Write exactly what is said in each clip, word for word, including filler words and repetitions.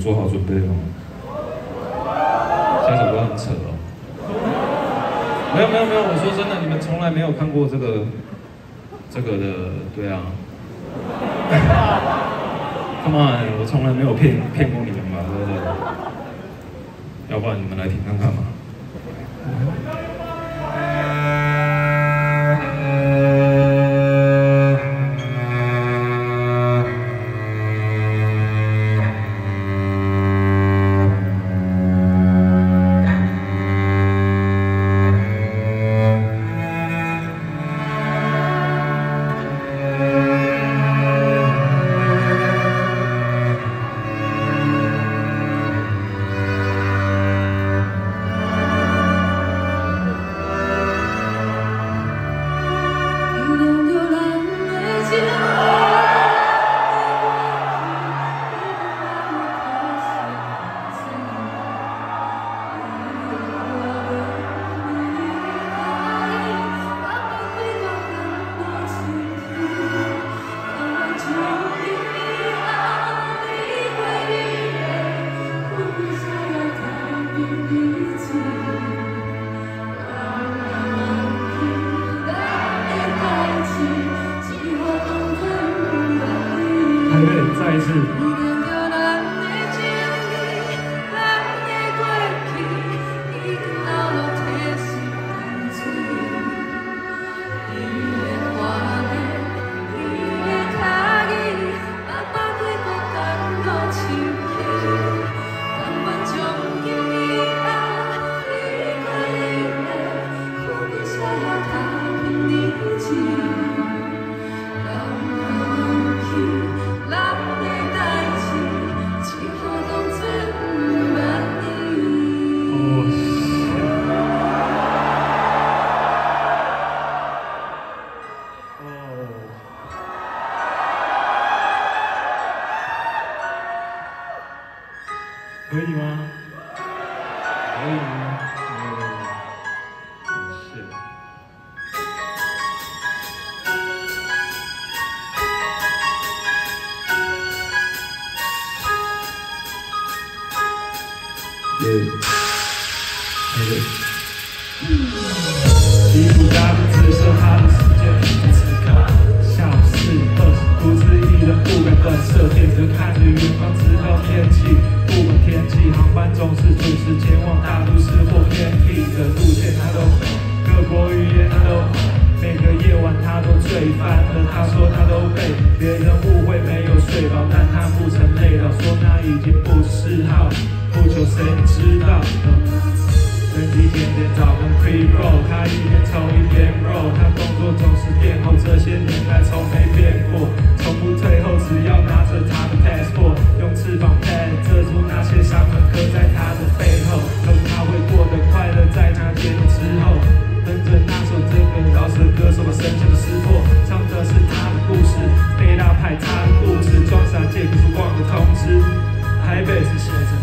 做好准备了吗？下首歌很扯哦。没有没有没有，我说真的，你们从来没有看过这个这个的，对啊。Come on， 我从来没有骗骗过你们嘛，对不对？要不然你们来听看看嘛。再一次。可以吗？可以吗？没有没有，感谢。耶，那个。吉普加不只是他的世界，此刻下午四二十，独自一人不敢短射，点着看着远方，直到天气。不管天气，航班总是准时前往大都市或偏僻的路线，他都各国语言他都每个夜晚他都醉翻了。他说他都被别人误会没有睡饱，但他不曾累倒，说那已经不是好，不求谁知道。人机点点早跟 pre-roll， 他一边抽一边 roll， 他动作总是变后，这些年来从没变过，从不退后，只要拿着他的 passport， 用翅膀 pad 遮住那些伤痕刻在他的背后，可是他会过得快乐，在那天之后，哼着那首这个饶舌歌手把深情的撕破，唱的是他的故事，被他拍他的故事，装傻借口说忘了通知，台北是写着。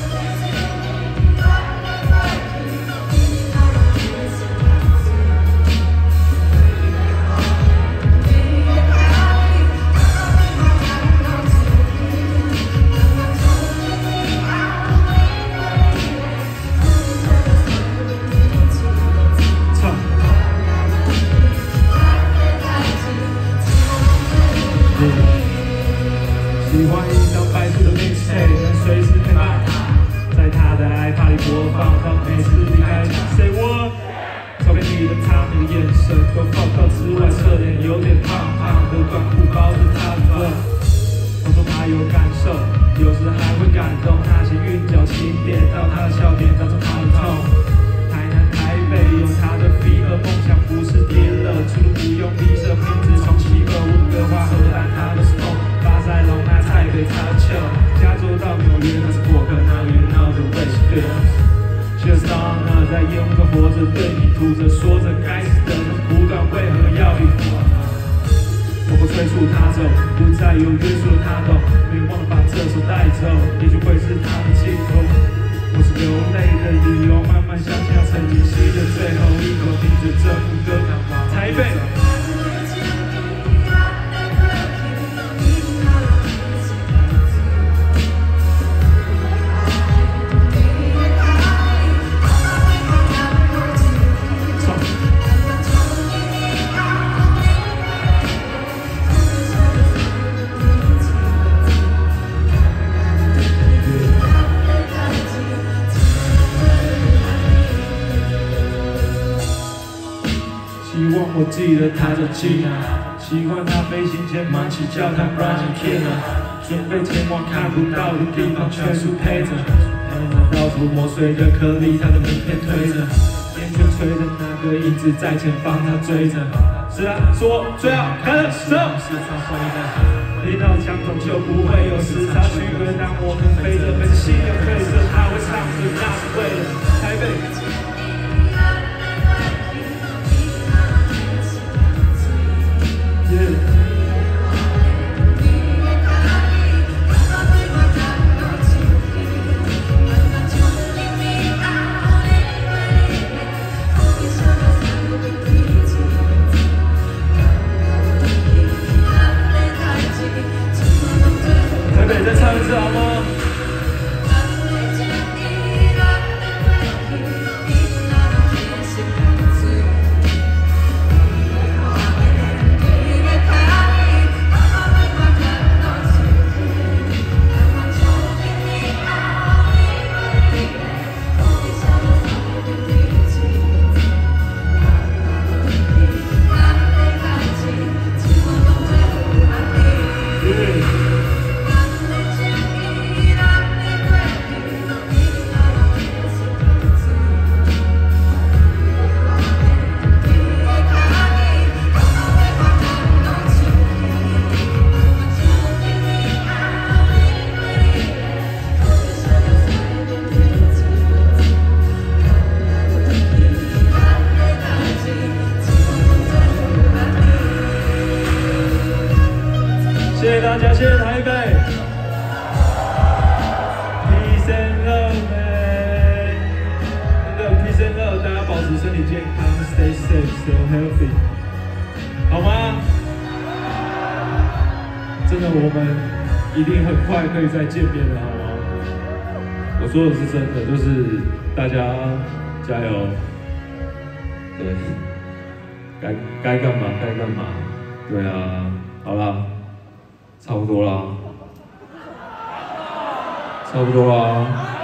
喜欢一张白色的 mixtape， 能随时陪伴他，在他的 iPad 里播放，当每次离开他 say what， 照片里的他那个眼神，都放到之外，侧脸有点胖胖的短裤包着他的臀。他说他有感受，有时还会感动，那些韵脚轻点到他的笑点，当成他的痛。台南台北有他的 fever， 梦想不是跌了，出路不用逼着名字重启个温哥华荷兰他的 smoke。在龙南台北他球，加州到纽约那是过客，那you know the way she feels。Just on 呢，在烟雾中活着，对你吐着说着该死的那苦短，为何要离我？我不催促他走，不再有约束的他懂，别忘了把这首带走，也许会是他的尽头。我是流泪的理由，慢慢想象曾经吸的最后一口，听着这副歌，台北。 我记得他叫吉娜，喜欢他飞行前忙起教堂 Brian Kina， 准备前往看不到的地方，全速陪着，到处磨碎的颗粒，他的名片推着，烟圈吹着那个影子在前方，他追着，是啊，是我最好看的时候，时常会的，听到枪筒就不会有时差区隔，当我们飞着飞着心有褪色，他会唱着那是为了台北。再唱一次好吗？谢谢大家，谢谢台北 ，Peace and love man， 真的 Peace and love， 大家保持身体健康 ，Stay safe, stay healthy， 好吗？真的，我们一定很快可以再见面了，好吗？我说的是真的，就是大家加油，对，该该干嘛该干嘛，对啊，好啦。差不多啦，差不多啦。